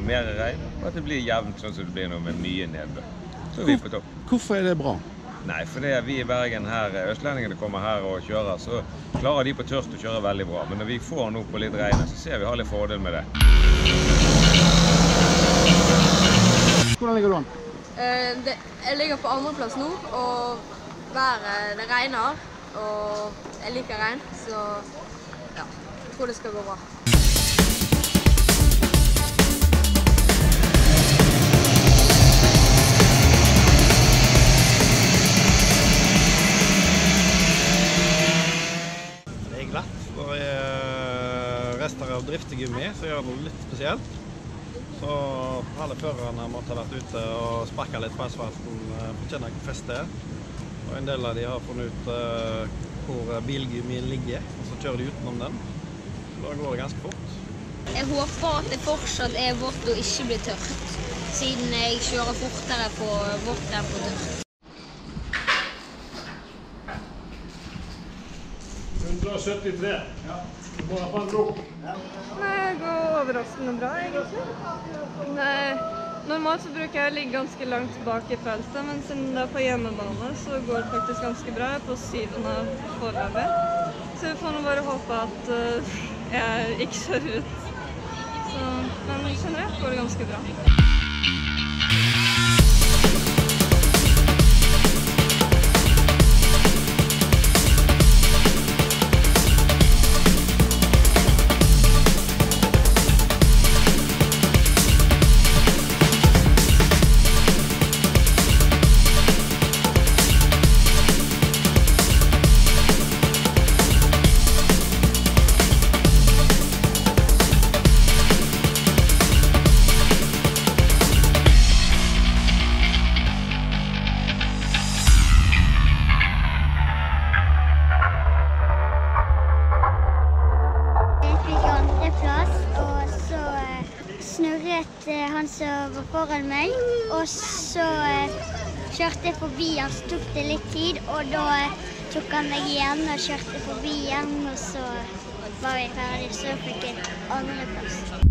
får mer regn, og at det blir jevnt sånn som det blir nå med mye nedbør. Så vi på topp. Hvorfor det bra? Nei, fordi vi i Bergen her, østlendingene kommer her og kjører, så klarer de på tørt å kjøre veldig bra. Men når vi får nå på litt regn, så ser vi har litt fordel med det. Hvordan ligger du an? Jeg ligger på andreplass nå, og været det regner, og jeg liker regn, så ja, jeg tror det skal gå bra. Det er glatt, og rester av driftegummi, så gjør det litt spesielt. Så alle førerne måtte ha vært ute og sparket litt på asfalten, fortjener ikke feste. Og en del av de har funnet ut hvor bilgummien ligger, og så kjører de utenom den. Så da går det ganske fort. Jeg håper at det fortsatt er vått og ikke blir tørt, siden jeg kjører fortere på vått enn på tørt. 173. Ja. Du må ha på en blok. Nei, det går overraskende bra, egentlig. Nei, normalt så bruker jeg å ligge ganske langt bak i feltet, men siden det er på hjemmebane, så går det faktisk ganske bra. Jeg er på 7. foreløpig. Så vi får nå bare håpe at jeg ikke kjører ut. Men generelt går det ganske bra. Snurret han som var foran meg, og så kjørte jeg forbi han, så tok det litt tid, og da tok han meg igjen og kjørte forbi igjen, og så var vi ferdig, så fikk jeg andreplass.